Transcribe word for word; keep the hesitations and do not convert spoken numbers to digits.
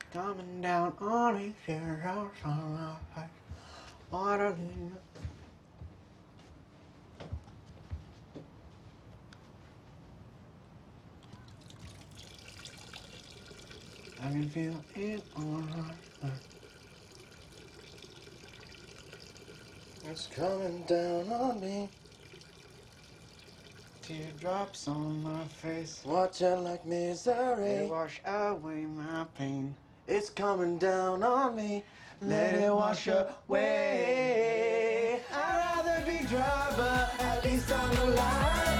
coming down on me, teardrops on my face. Water in the I can feel it on my face. It's coming down on me. Teardrops on my face. Watch it like misery. They wash away my pain. It's coming down on me. Let it wash away. I'd rather be dry, but at least I'm alive.